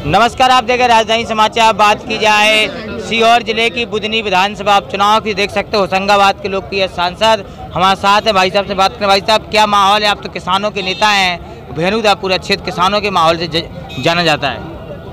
नमस्कार, आप देख रहे राजधानी समाचार। बात की जाए सीहोर जिले की बुधनी विधानसभा उपचुनाव की, देख सकते हो होशंगाबाद के लोकप्रिय सांसद हमारे साथ है। भाई साहब से बात करें। भाई साहब, क्या माहौल है? आप तो किसानों के नेता हैं, भेनुदा पूरा क्षेत्र किसानों के माहौल से जाना जाता है।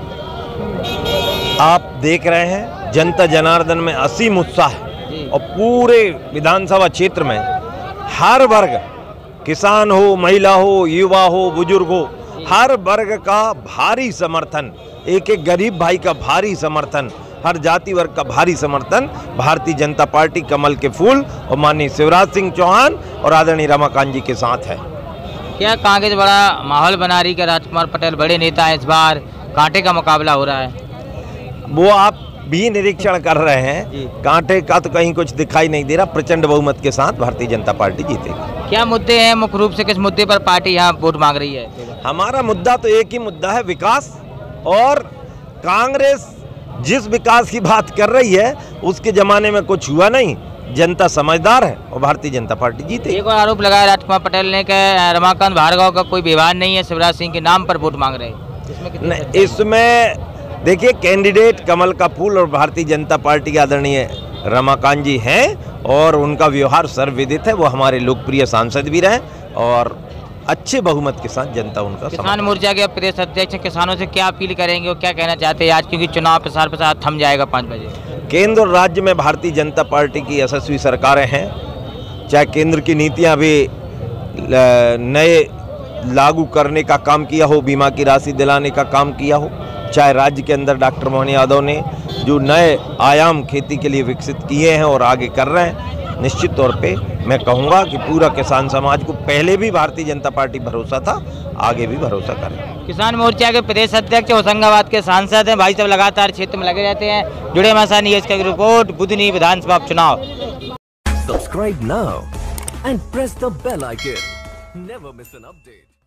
आप देख रहे हैं जनता जनार्दन में असीम उत्साह है और पूरे विधानसभा क्षेत्र में हर वर्ग, किसान हो, महिला हो, युवा हो, बुजुर्ग हो, हर वर्ग का भारी समर्थन, एक एक गरीब भाई का भारी समर्थन, हर जाति वर्ग का भारी समर्थन भारतीय जनता पार्टी कमल के फूल और माननीय शिवराज सिंह चौहान और आदरणीय रमाकांत जी के साथ है। क्या कांग्रेस बड़ा माहौल बना रही है? राजकुमार पटेल बड़े नेता है, इस बार कांटे का मुकाबला हो रहा है। वो आप भी निरीक्षण कर रहे हैं, कांटे का तो कहीं कुछ दिखाई नहीं दे रहा। प्रचंड बहुमत के साथ भारतीय जनता पार्टी जीतेगी। क्या मुद्दे हैं मुख्य रूप से, किस मुद्दे पर पार्टी यहाँ वोट मांग रही है? हमारा मुद्दा तो एक ही मुद्दा है, विकास। और कांग्रेस जिस विकास की बात कर रही है उसके जमाने में कुछ हुआ नहीं। जनता समझदार है और भारतीय जनता पार्टी जीते। एक और आरोप लगाया राजकुमार पटेल ने कि रमाकांत भार्गव का कोई विवाद नहीं है, शिवराज सिंह के नाम पर वोट मांग रहे हैं। इसमें देखिए, कैंडिडेट कमल का फूल और भारतीय जनता पार्टी के आदरणीय रमाकांत जी हैं और उनका व्यवहार सर्वविदित है। वो हमारे लोकप्रिय सांसद भी रहे और अच्छे बहुमत के साथ जनता उनका। किसान मोर्चा के प्रदेश अध्यक्ष किसानों से क्या अपील करेंगे और क्या कहना चाहते हैं आज, क्योंकि चुनाव प्रसार थम जाएगा 5 बजे? केंद्र और राज्य में भारतीय जनता पार्टी की यशस्वी सरकारें हैं। चाहे केंद्र की नीतियां भी नए लागू करने का काम किया हो, बीमा की राशि दिलाने का काम किया हो, चाहे राज्य के अंदर डॉक्टर मोहन यादव ने जो नए आयाम खेती के लिए विकसित किए हैं और आगे कर रहे हैं, निश्चित तौर पे मैं कहूँगा कि पूरा किसान समाज को पहले भी भारतीय जनता पार्टी भरोसा था, आगे भी भरोसा करें। किसान मोर्चा के प्रदेश अध्यक्ष होशंगाबाद के सांसद हैं। भाई साहब लगातार क्षेत्र में लगे रहते हैं। जुड़े हमारे न्यूज़ की रिपोर्ट बुधनी विधानसभा उपचुनाव। Subscribe now and press the bell icon. Never miss an update.